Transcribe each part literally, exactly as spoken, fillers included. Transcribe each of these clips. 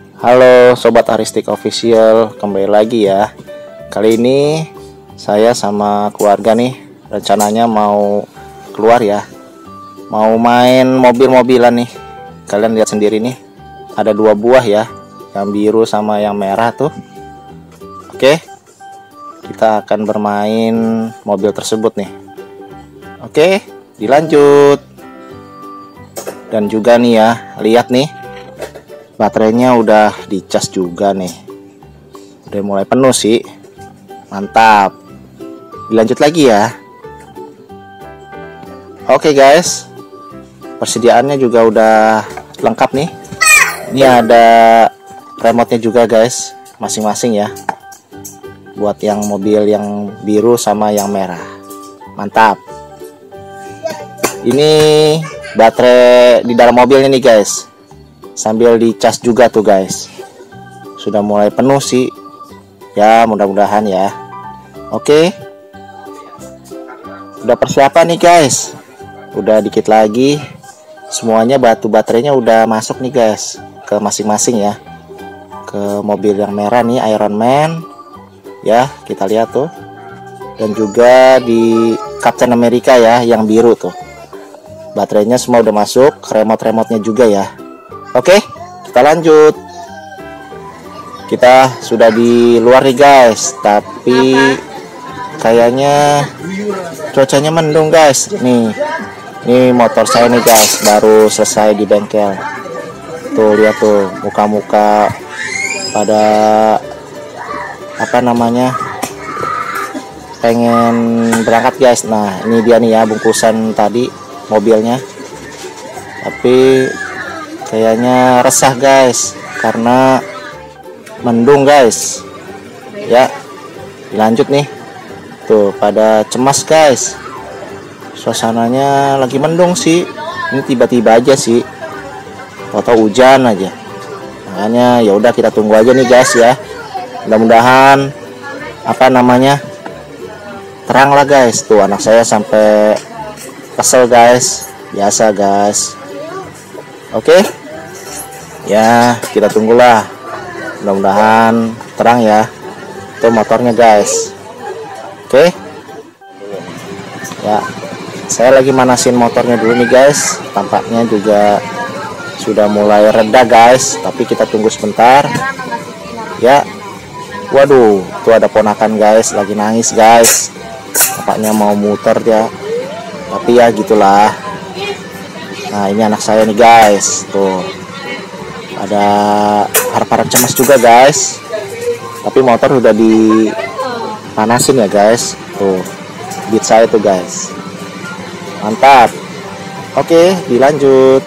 Halo Sobat Aristik Official, kembali lagi ya. Kali ini saya sama keluarga nih rencananya mau keluar ya. Mau main mobil-mobilan nih. Kalian lihat sendiri nih, ada dua buah ya, yang biru sama yang merah tuh. Oke, kita akan bermain mobil tersebut nih. Oke, dilanjut. Dan juga nih ya, lihat nih, baterainya udah dicas juga nih, udah mulai penuh sih. Mantap, dilanjut lagi ya. Oke guys, persediaannya juga udah lengkap nih. Ini ada remote-nya juga guys, masing-masing ya, buat yang mobil yang biru sama yang merah. Mantap. Ini baterai di dalam mobilnya nih guys, sambil dicas juga tuh guys. Sudah mulai penuh sih ya, mudah-mudahan ya. Oke, udah persiapan nih guys, udah dikit lagi semuanya, batu baterainya udah masuk nih guys ke masing-masing ya, ke mobil yang merah nih Iron Man ya, kita lihat tuh. Dan juga di Captain America ya, yang biru tuh, baterainya semua udah masuk, remote-remote-nya juga ya. Oke, kita lanjut. Kita sudah di luar nih guys, tapi kayaknya cuacanya mendung guys. Nih, nih motor saya nih guys, baru selesai di bengkel. Tuh lihat tuh, muka-muka pada apa namanya, pengen berangkat guys. Nah, ini dia nih ya bungkusan tadi mobilnya. Tapi kayaknya resah guys, karena mendung guys ya. Dilanjut nih, tuh pada cemas guys, suasananya lagi mendung sih. Ini tiba-tiba aja sih, atau hujan aja. Makanya ya udah, kita tunggu aja nih guys ya. Mudah-mudahan apa namanya, terang lah guys. Tuh anak saya sampai kesel guys, biasa guys. Oke ya, kita tunggulah, mudah-mudahan terang ya. Itu motornya guys. Oke ya, saya lagi manasin motornya dulu nih guys. Tampaknya juga sudah mulai reda guys, tapi kita tunggu sebentar ya. Waduh, tuh ada ponakan guys, lagi nangis guys, tampaknya mau muter ya, tapi ya gitulah. Nah, ini anak saya nih guys, tuh ada harap-harap cemas juga guys, tapi motor udah dipanasin ya guys. Tuh beat saya tuh guys, mantap. Oke, dilanjut.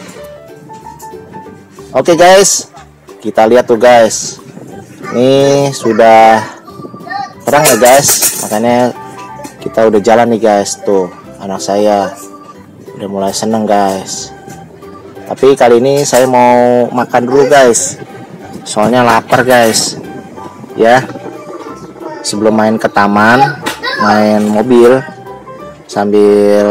Oke guys, kita lihat tuh guys, ini sudah terang ya guys, makanya kita udah jalan nih guys. Tuh anak saya udah mulai seneng guys. Tapi kali ini saya mau makan dulu guys, soalnya lapar guys ya. Sebelum main ke taman, main mobil, sambil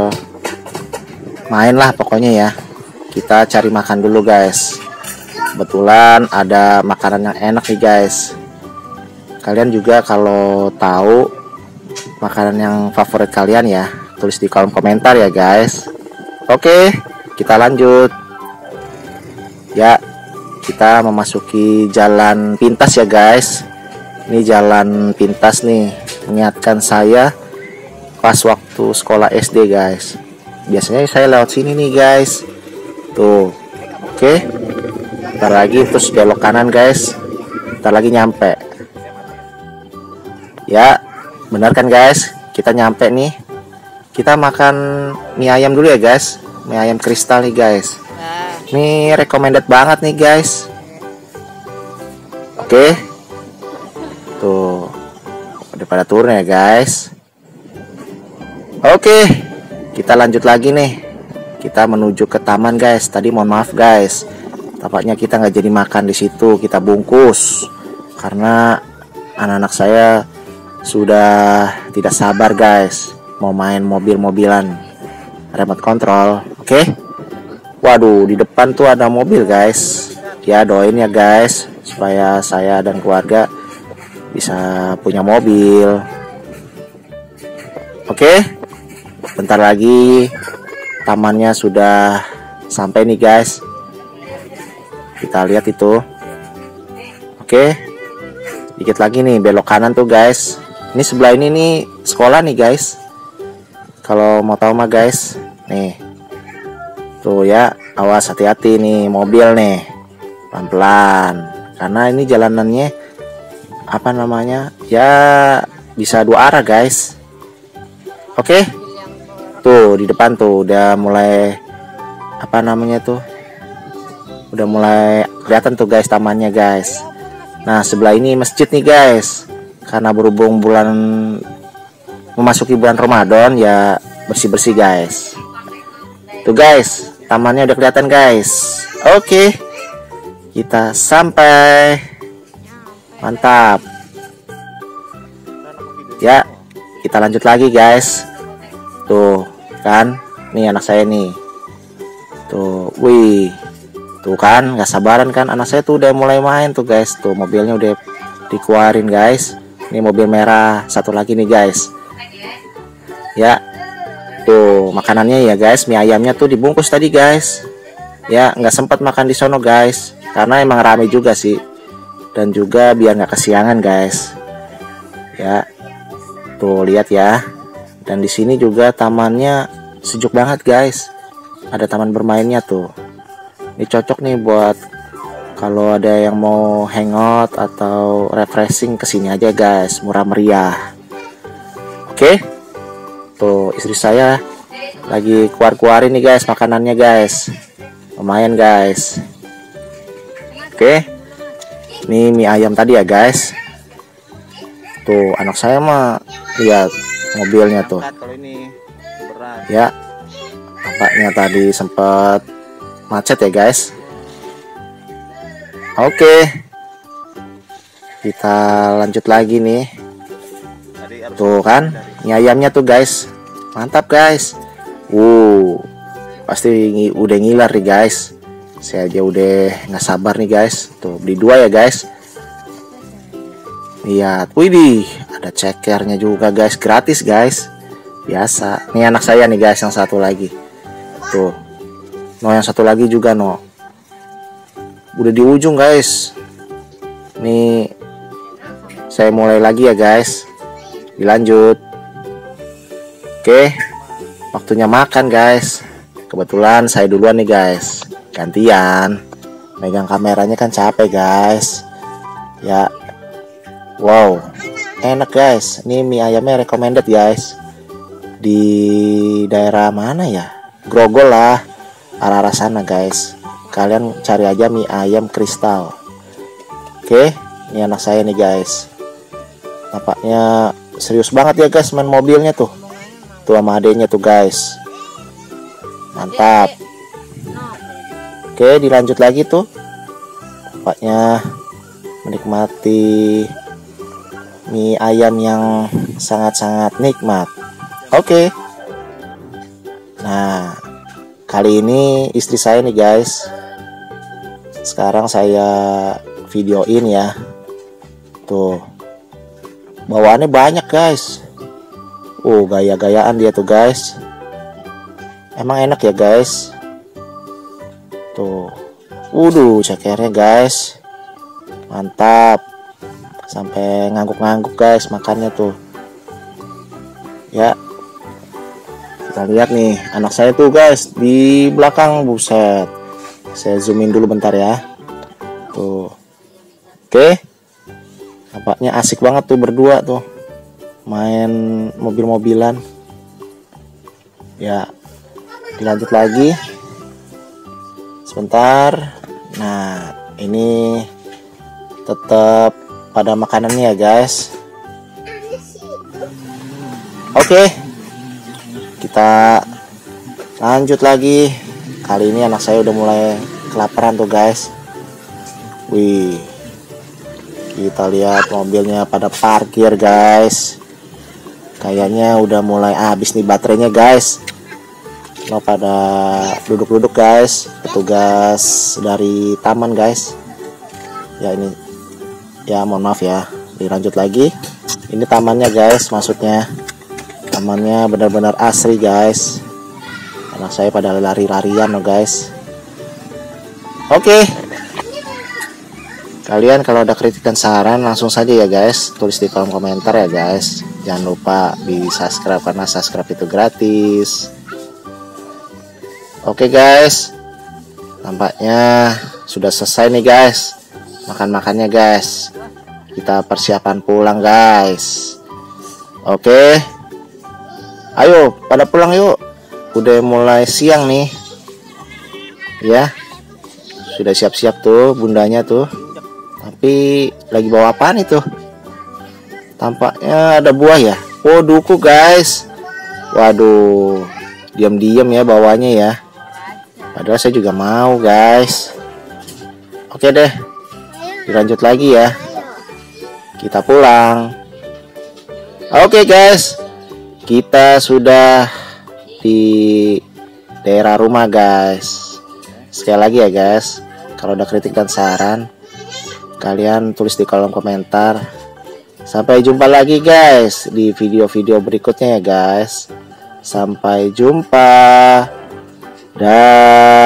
main lah pokoknya ya, kita cari makan dulu guys. Kebetulan ada makanan yang enak nih guys. Kalian juga kalau tahu makanan yang favorit kalian ya, tulis di kolom komentar ya guys. Oke, kita lanjut ya. Kita memasuki jalan pintas ya guys. Ini jalan pintas nih, mengingatkan saya pas waktu sekolah S D guys. Biasanya saya lewat sini nih guys. Tuh, oke, ntar lagi terus belok kanan guys, ntar lagi nyampe ya. Benar kan guys, kita nyampe nih. Kita makan mie ayam dulu ya guys, mie ayam kristal nih guys. Ini recommended banget nih guys. Oke, tuh udah pada turun ya guys. Oke, kita lanjut lagi nih. Kita menuju ke taman guys. Tadi mohon maaf guys, tampaknya kita nggak jadi makan di situ, kita bungkus karena anak-anak saya sudah tidak sabar guys, mau main mobil-mobilan remote control. Oke, waduh, di depan tuh ada mobil guys ya, doain ya guys, supaya saya dan keluarga bisa punya mobil. Oke, bentar lagi tamannya sudah sampai nih guys. Kita lihat itu. Oke, dikit lagi nih belok kanan tuh guys. Ini sebelah ini nih sekolah nih guys. Kalau mau tahu mah guys, nih tuh ya, awas hati-hati nih mobil nih, pelan-pelan karena ini jalanannya apa namanya ya, bisa dua arah guys. Oke, tuh di depan tuh udah mulai apa namanya tuh, udah mulai kelihatan tuh guys tamannya guys. Nah sebelah ini masjid nih guys, karena berhubung bulan memasuki bulan Ramadan ya, bersih-bersih guys. Tuh guys, tamannya udah kelihatan guys. Oke, kita sampai, mantap ya. Kita lanjut lagi guys. Tuh kan, nih anak saya nih. Tuh, wih, tuh kan, nggak sabaran kan anak saya tuh udah mulai main tuh guys. Tuh mobilnya udah dikeluarin guys. Ini mobil merah satu lagi nih guys. Ya, tuh makanannya ya guys, mie ayamnya tuh dibungkus tadi guys. Ya, nggak sempat makan di sono guys, karena emang rame juga sih. Dan juga biar nggak kesiangan guys. Ya, tuh lihat ya. Dan di sini juga tamannya sejuk banget guys. Ada taman bermainnya tuh. Ini cocok nih buat kalau ada yang mau hangout atau refreshing, kesini aja guys, murah meriah. Oke, tuh istri saya lagi keluar-keluarin nih guys makanannya guys, lumayan guys. Oke, ini mie ayam tadi ya guys. Tuh anak saya mah lihat mobilnya tuh ya, nampaknya tadi sempat macet ya guys. Oke, kita lanjut lagi nih. Tuh kan mie ayamnya tuh guys, mantap guys. Uh, pasti udah ngiler nih guys. Saya aja udah nggak sabar nih guys. Tuh beli dua ya guys. Lihat, widih, ada cekernya juga guys, gratis guys. Biasa. Nih anak saya nih guys, yang satu lagi. Tuh. No, yang satu lagi juga no. Udah di ujung guys. Nih saya mulai lagi ya guys. Dilanjut. Oke. Waktunya makan guys. Kebetulan saya duluan nih guys. Gantian. Megang kameranya kan capek guys. Ya. Wow, enak guys. Ini mie ayamnya recommended guys. Di daerah mana ya? Grogol lah, arah-arah sana guys. Kalian cari aja mie ayam kristal. Oke, ini anak saya nih guys. Nampaknya serius banget ya guys main mobilnya tuh. Tuh sama adenya tuh guys. Mantap. Oke, dilanjut lagi tuh. Nampaknya menikmati mie ayam yang sangat-sangat nikmat. Oke. Nah, kali ini istri saya nih guys. Sekarang saya videoin ya. Tuh. Bawaannya banyak guys. Uh, gaya-gayaan dia tuh guys. Emang enak ya guys. Tuh. Waduh, cekernya guys. Mantap. Sampai ngangguk-ngangguk guys makannya tuh ya. Kita lihat nih anak saya tuh guys di belakang, buset. Saya zoomin dulu bentar ya. Tuh, oke, nampaknya asik banget tuh berdua tuh main mobil-mobilan ya. Dilanjut lagi sebentar. Nah ini tetap pada makanannya ya guys. Oke, kita lanjut lagi. Kali ini anak saya udah mulai kelaparan tuh guys. Wih, kita lihat mobilnya pada parkir guys. Kayaknya udah mulai habis nih baterainya guys. Lo pada duduk-duduk guys, petugas dari taman guys. Ya ini Ya mohon maaf ya, dilanjut lagi. Ini tamannya guys, maksudnya tamannya benar-benar asri guys. Anak saya pada lari-larian loh guys. Oke, kalian kalau ada kritik dan saran langsung saja ya guys, tulis di kolom komentar ya guys. Jangan lupa di subscribe karena subscribe itu gratis. Oke guys, tampaknya sudah selesai nih guys makan-makannya guys. Kita persiapan pulang guys. Oke, ayo pada pulang yuk, udah mulai siang nih ya. Sudah siap-siap tuh bundanya tuh, tapi lagi bawa apaan itu? Tampaknya ada buah ya. Oh duku guys. Waduh, diam-diam ya bawanya ya, padahal saya juga mau guys. Oke deh, dilanjut lagi ya, kita pulang. Oke guys, kita sudah di daerah rumah guys. Sekali lagi ya guys, kalau ada kritik dan saran kalian tulis di kolom komentar. Sampai jumpa lagi guys di video-video berikutnya ya guys. Sampai jumpa. Dah.